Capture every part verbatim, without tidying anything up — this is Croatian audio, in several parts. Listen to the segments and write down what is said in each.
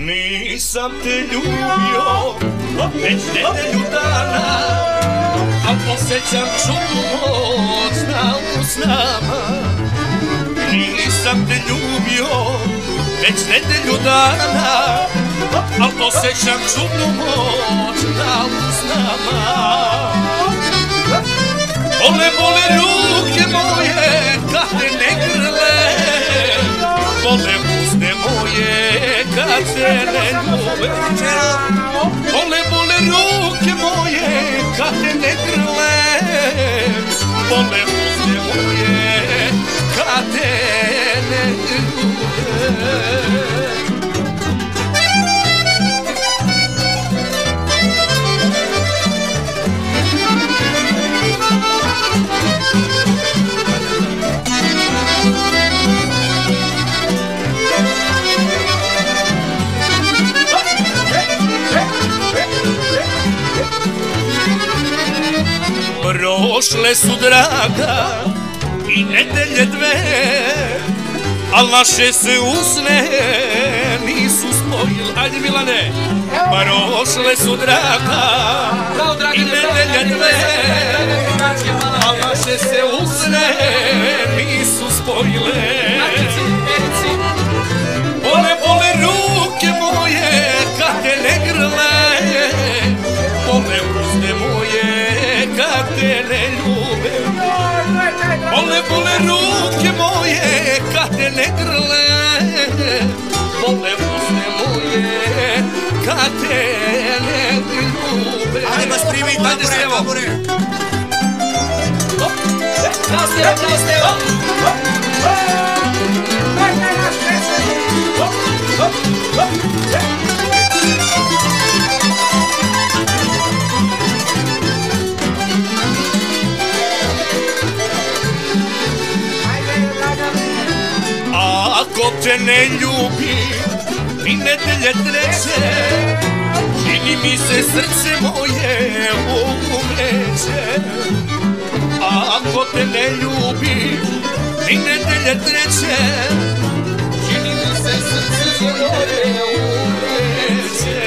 Nisam te ljubio već nedelju dana, a osjećam čudnu moć na usnama. Nisam te ljubio već nedelju dana, a osjećam čudnu moć na usnama. Bole, bole ruke moje kad te ne grle, bole usne moje kad te ne ljube. Bole, bole ruke moje kad te ne grle, bole usne moje kad te ne ljube. Prošle su draga i nedelje dve, al naše se usne nisu spojile. Ajde Milane! Prošle su draga i nedelje dve, al naše se usne nisu spojile. Bole, bole ruke moje kad te ne grle, bole usne moje kad te ne ljube. Bole, bole ruke moje kad te ne grle, bole usne moje kad te ne ljube. Ajde vas primi, tabure, tabure. Bravo Stevo, bravo Stevo. Ako te ne ljubi ni nedelje treće, čini mi se srce moje umreće. Ako te ne ljubi ni nedelje treće, čini mi se srce moje umreće.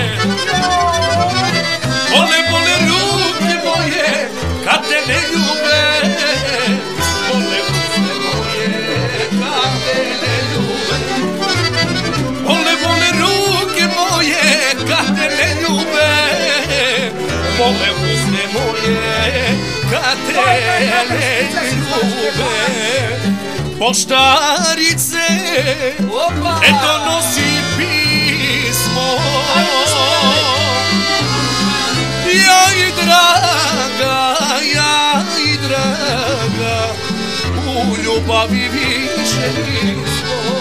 Bole, bole ruke moje kad te ne ljube, bole usne moje kad te ne ljube. Bole, bole ruke moje kad te ne ljube, bole usne moje kad te ne ljube. Poštarice, eto nosi pismo, ja i draga, ja i draga, u ljubavi više nismo.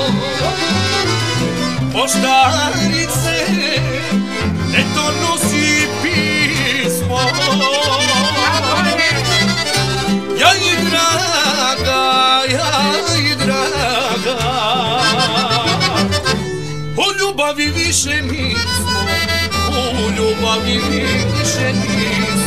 Poštarice, eto nosi pismo, ja i draga, ja i draga, u ljubavi više nismo, u ljubavi više nismo.